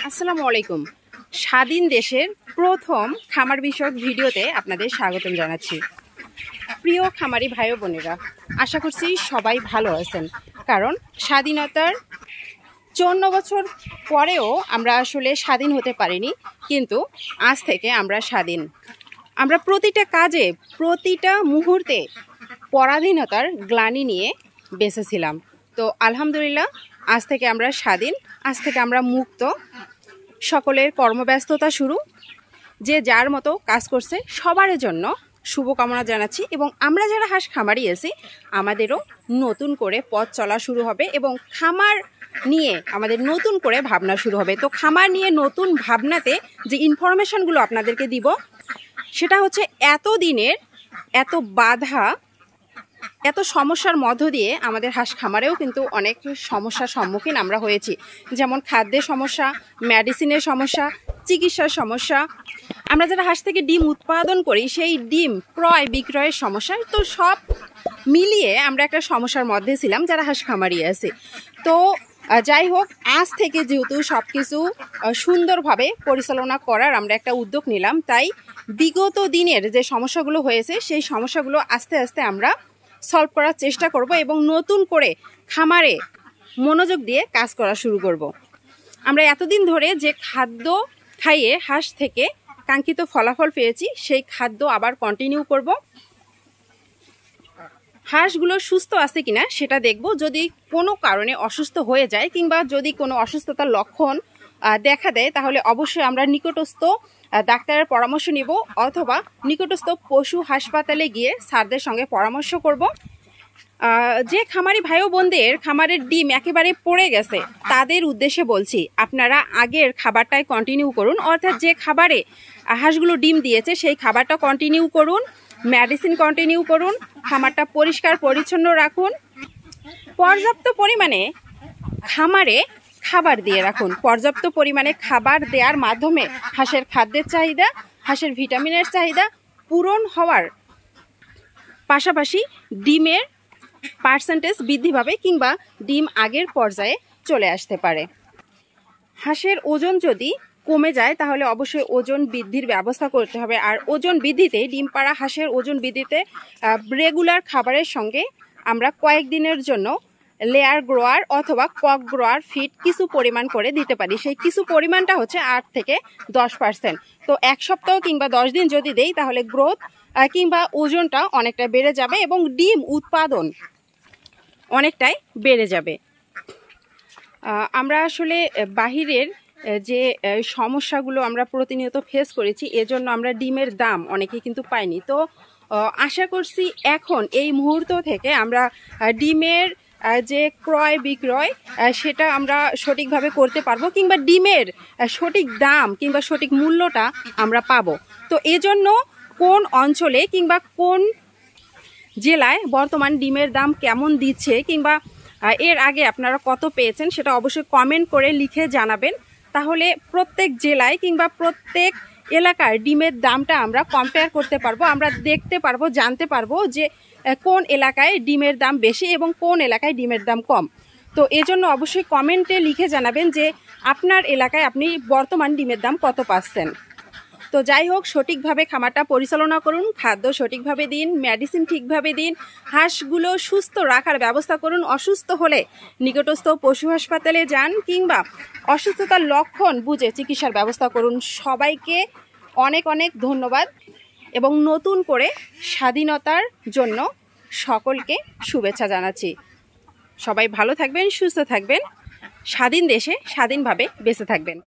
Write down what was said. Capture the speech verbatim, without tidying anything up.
আসসালামু আলাইকুম। স্বাধীন দেশের প্রথম খামার বিষয়ক ভিডিওতে আপনাদের স্বাগতম জানাচ্ছি। প্রিয় খামারি ভাই ও বোনেরা, আশা করছি সবাই ভালো আছেন, কারণ স্বাধীনতার চুয়ান্ন বছর পরেও আমরা আসলে স্বাধীন হতে পারিনি, কিন্তু আজ থেকে আমরা স্বাধীন। আমরা প্রতিটা কাজে প্রতিটা মুহূর্তে পরাধীনতার গ্লানি নিয়ে বেঁচেছিলাম। তো আলহামদুলিল্লাহ, আজ থেকে আমরা স্বাধীন, আজ থেকে আমরা মুক্ত। সকলের কর্মব্যস্ততা শুরু, যে যার মতো কাজ করছে সবার জন্য শুভকামনা জানাচ্ছি। এবং আমরা যারা হাঁস খামারি আছি, আমাদেরও নতুন করে পথ চলা শুরু হবে এবং খামার নিয়ে আমাদের নতুন করে ভাবনা শুরু হবে। তো খামার নিয়ে নতুন ভাবনাতে যে ইনফরমেশনগুলো আপনাদেরকে দিব, সেটা হচ্ছে এত দিনের এত বাধা, এত সমস্যার মধ্য দিয়ে আমাদের হাঁস খামারেও কিন্তু অনেক সমস্যার সম্মুখীন আমরা হয়েছি। যেমন খাদ্যের সমস্যা, মেডিসিনের সমস্যা, চিকিৎসার সমস্যা। আমরা যারা হাঁস থেকে ডিম উৎপাদন করি, সেই ডিম ক্রয় বিক্রয়ের সমস্যা, তো সব মিলিয়ে আমরা একটা সমস্যার মধ্যে ছিলাম যারা হাঁস খামারি আছে। তো যাই হোক, আজ থেকে যেহেতু সব কিছু সুন্দরভাবে পরিচালনা করার আমরা একটা উদ্যোগ নিলাম, তাই বিগত দিনের যে সমস্যাগুলো হয়েছে সেই সমস্যাগুলো আস্তে আস্তে আমরা সলভ করার চেষ্টা করব এবং নতুন করে খামারে মনোযোগ দিয়ে কাজ করা শুরু করব। আমরা এতদিন ধরে যে খাদ্য খাইয়ে হাঁস থেকে কাঙ্ক্ষিত ফলাফল পেয়েছি, সেই খাদ্য আবার কন্টিনিউ করব। হাঁসগুলো সুস্থ আছে কিনা সেটা দেখব। যদি কোনো কারণে অসুস্থ হয়ে যায় কিংবা যদি কোনো অসুস্থতার লক্ষণ দেখা দেয়, তাহলে অবশ্যই আমরা নিকটস্থ ডাক্তারের পরামর্শ নিব অথবা নিকটস্থ পশু হাসপাতালে গিয়ে স্যারদের সঙ্গে পরামর্শ করব। যে খামারি ভাই ও বোনদের খামারের ডিম একেবারে পড়ে গেছে, তাদের উদ্দেশ্যে বলছি, আপনারা আগের খাবারটাই কন্টিনিউ করুন। অর্থাৎ যে খাবারে হাঁসগুলো ডিম দিয়েছে সেই খাবারটা কন্টিনিউ করুন, মেডিসিন কন্টিনিউ করুন, খামারটা পরিষ্কার পরিচ্ছন্ন রাখুন, পর্যাপ্ত পরিমাণে খামারে খাবার দিয়ে রাখুন। পর্যাপ্ত পরিমাণে খাবার দেওয়ার মাধ্যমে হাঁসের খাদ্যের চাহিদা, হাঁসের ভিটামিনের চাহিদা পূরণ হওয়ার পাশাপাশি ডিমের পার্সেন্টেজ বৃদ্ধি পাবে কিংবা ডিম আগের পর্যায়ে চলে আসতে পারে। হাঁসের ওজন যদি কমে যায়, তাহলে অবশ্যই ওজন বৃদ্ধির ব্যবস্থা করতে হবে। আর ওজন বৃদ্ধিতে, ডিম পাড়া হাঁসের ওজন বৃদ্ধিতে রেগুলার খাবারের সঙ্গে আমরা কয়েকদিনের জন্য লেয়ার গ্রোয়ার অথবা কক গ্রোয়ার ফিড কিছু পরিমাণ করে দিতে পারি। সেই কিছু পরিমাণটা হচ্ছে আট থেকে দশ পার্সেন্ট। তো এক সপ্তাহ কিংবা দশ দিন যদি দেই, তাহলে গ্রোথ কিংবা ওজনটা অনেকটা বেড়ে যাবে এবং ডিম উৎপাদন অনেকটাই বেড়ে যাবে। আমরা আসলে বাহিরের যে সমস্যাগুলো আমরা প্রতিনিয়ত ফেস করেছি, এজন্য আমরা ডিমের দাম অনেকেই কিন্তু পাইনি। তো আশা করছি এখন এই মুহূর্ত থেকে আমরা ডিমের যে ক্রয় বিক্রয় সেটা আমরা সঠিকভাবে করতে পারবো কিংবা ডিমের সঠিক দাম কিংবা সঠিক মূল্যটা আমরা পাবো। তো এজন্য কোন অঞ্চলে কিংবা কোন জেলায় বর্তমান ডিমের দাম কেমন দিচ্ছে কিংবা এর আগে আপনারা কত পেয়েছেন, সেটা অবশ্যই কমেন্ট করে লিখে জানাবেন। তাহলে প্রত্যেক জেলায় কিংবা প্রত্যেক এলাকার ডিমের দামটা আমরা কম্পেয়ার করতে পারবো, আমরা দেখতে পারবো, জানতে পারবো যে কোন এলাকায় ডিমের দাম বেশি এবং কোন এলাকায় ডিমের দাম কম। তো এজন্য অবশ্যই কমেন্টে লিখে জানাবেন যে আপনার এলাকায় আপনি বর্তমান ডিমের দাম কত পাচ্ছেন। তো যাই হোক, সঠিকভাবে খামারটা পরিচালনা করুন, খাদ্য সঠিকভাবে দিন, মেডিসিন ঠিকভাবে দিন, হাঁসগুলো সুস্থ রাখার ব্যবস্থা করুন। অসুস্থ হলে নিকটস্থ পশু হাসপাতালে যান কিংবা অসুস্থতার লক্ষণ বুঝে চিকিৎসার ব্যবস্থা করুন। সবাইকে অনেক অনেক ধন্যবাদ এবং নতুন করে স্বাধীনতার জন্য সকলকে শুভেচ্ছা জানাচ্ছি। সবাই ভালো থাকবেন, সুস্থ থাকবেন, স্বাধীন দেশে স্বাধীনভাবে বেঁচে থাকবেন।